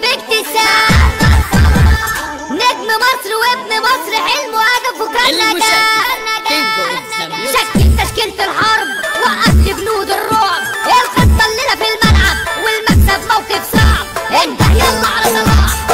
باكتساب، نجم مصر وابن مصر، حلمه هدفه كان نجاح. شكل تشكيلة الحرب، وقف لي جنود الرعب، الخطة الليلة في الملعب، والمكسب موقف صعب. انت يلا على صلاح